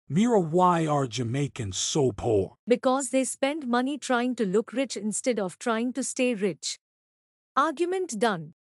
Mira, why are Jamaicans so poor? Because they spend money trying to look rich instead of trying to stay rich. Argument done.